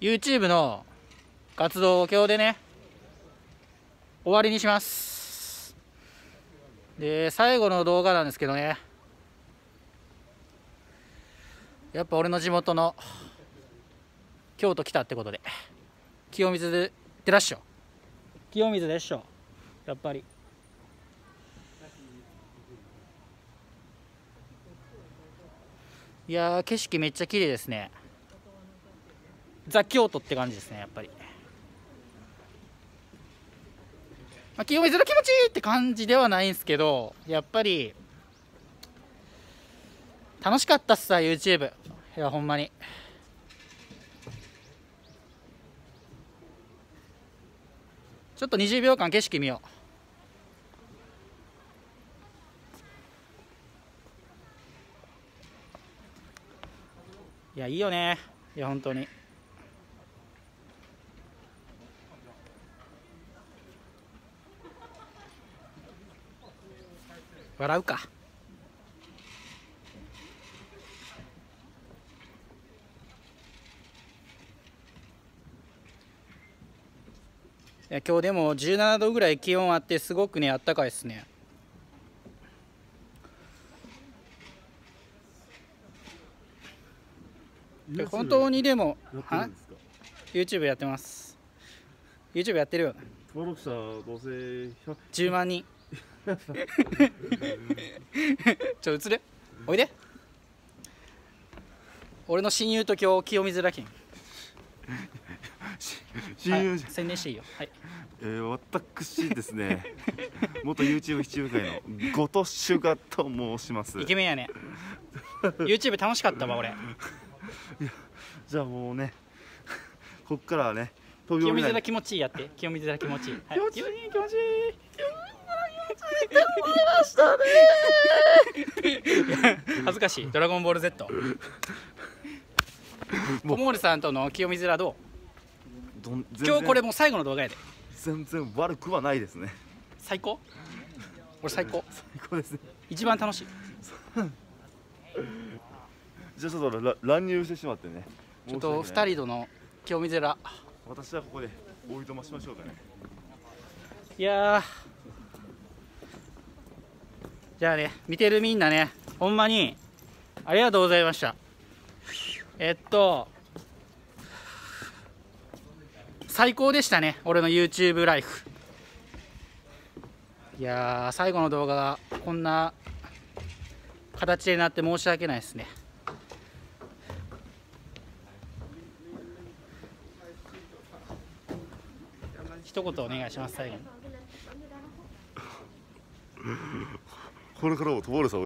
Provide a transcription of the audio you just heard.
YouTube の活動を今日でね終わりにします。で最後の動画なんですけどね、やっぱ俺の地元の京都来たってことで清水でらっしょ。清水でしょやっぱり。いやー景色めっちゃ綺麗ですね。ザ・京都って感じですねやっぱり。清水の気持ちいいって感じではないんですけど、やっぱり楽しかったっすさ YouTube。 いやほんまにちょっと20秒間景色見よう。いやいいよね。いや本当に笑うか。いや今日でも17度ぐらい気温あってすごくねあったかいですね。本当にでもYouTube やってます。 YouTube やってるよ。 登録者どうせ 10万人映れおいで。俺の親友と今日清水らけん親友じゃん、 宣伝していいよ。はい、 私ですね元 YouTube 七部会の後藤シュガと申します。 イケメンやねYouTube 楽しかったわ俺。 じゃあもうねこっからはね清水ら気持ちいいやって。清水ら気持ちいい、はい、 気持ちいい気持ちいい恥ずかしい。ドラゴンボール Z 小森さんとの清水らどう？今日これもう最後の動画やで。 全然悪くはないですね。 最高。俺最高。 最高ですね。 一番楽しい。 じゃあちょっと乱入してしまってね。 ちょっと2人との清水ら。 私はここでおいとましましょうかね。 いやーじゃあね見てるみんなねほんまにありがとうございました。最高でしたね俺の YouTube ライフ。いやー最後の動画がこんな形になって申し訳ないですね。一言お願いします最後に。 これからもトボルさん